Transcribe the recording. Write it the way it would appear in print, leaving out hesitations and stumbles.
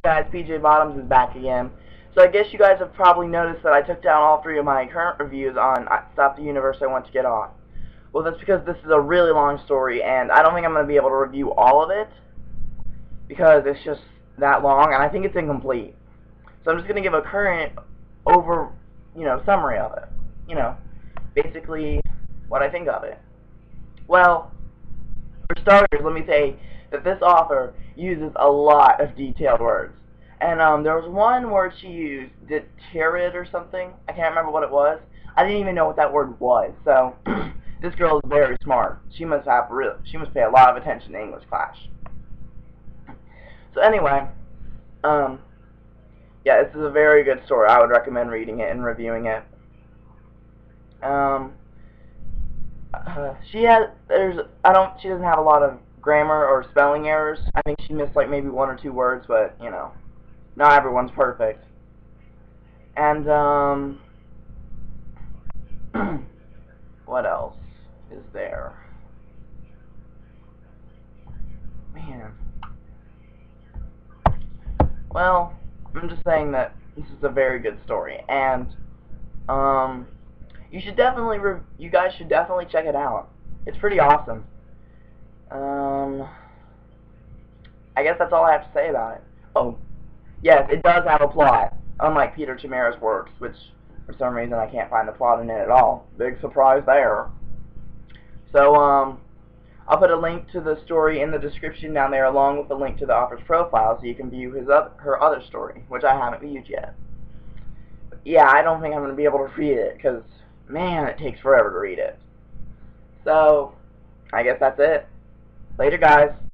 Guys, PJBottomz is back again. So I guess you guys have probably noticed that I took down all 3 of my current reviews on Stop the Universe I Want to Get Off. Well, that's because this is a really long story, and I don't think I'm going to be able to review all of it, because it's just that long, and I think it's incomplete. So I'm just going to give a current summary of it. Basically what I think of it. Well, for starters, let me say that this author uses a lot of detailed words. And there was one word she used, deterred or something. I can't remember what it was. I didn't even know what that word was. So this girl is very smart. She must pay a lot of attention to English class. So anyway, yeah, this is a very good story. I would recommend reading it and reviewing it. She doesn't have a lot of grammar or spelling errors. I think she missed like maybe 1 or 2 words, but not everyone's perfect. And what else is there? Man. Well, I'm just saying that this is a very good story, and you guys should definitely check it out. It's pretty awesome. I guess that's all I have to say about it. Oh, yes, it does have a plot, unlike Peter Chimera's works, which for some reason I can't find the plot in it at all. Big surprise there. So, I'll put a link to the story in the description down there, along with a link to the author's profile, so you can view her other story, which I haven't viewed yet. But yeah, I don't think I'm going to be able to read it, because, man, it takes forever to read it. So, I guess that's it. Later, guys.